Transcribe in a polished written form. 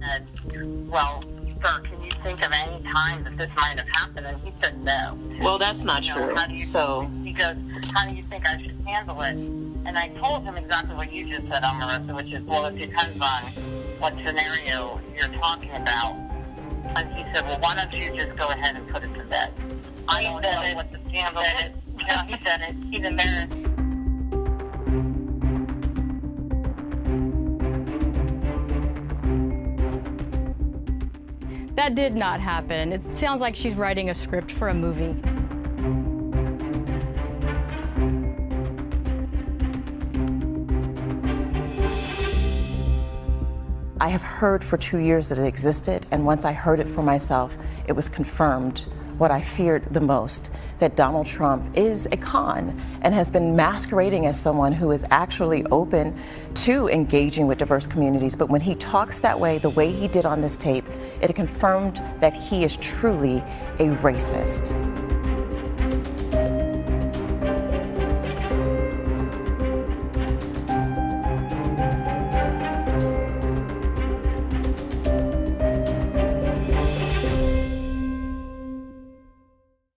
said, well, sir, can you think of any time that this might have happened? And he said no. Well, that's not You know, true. how do you So he goes, how do you think I should handle it? And I told him exactly what you just said, Omarosa, which is, well, it depends on what scenario you're talking about. And he said, well, why don't you just go ahead and put it to bed? I don't know what the scandal is. No, he said it. He's embarrassed. That did not happen. It sounds like she's writing a script for a movie. I have heard for 2 years that it existed, and once I heard it for myself, it was confirmed what I feared the most, that Donald Trump is a con and has been masquerading as someone who is actually open to engaging with diverse communities. But when he talks that way, the way he did on this tape, it confirmed that he is truly a racist.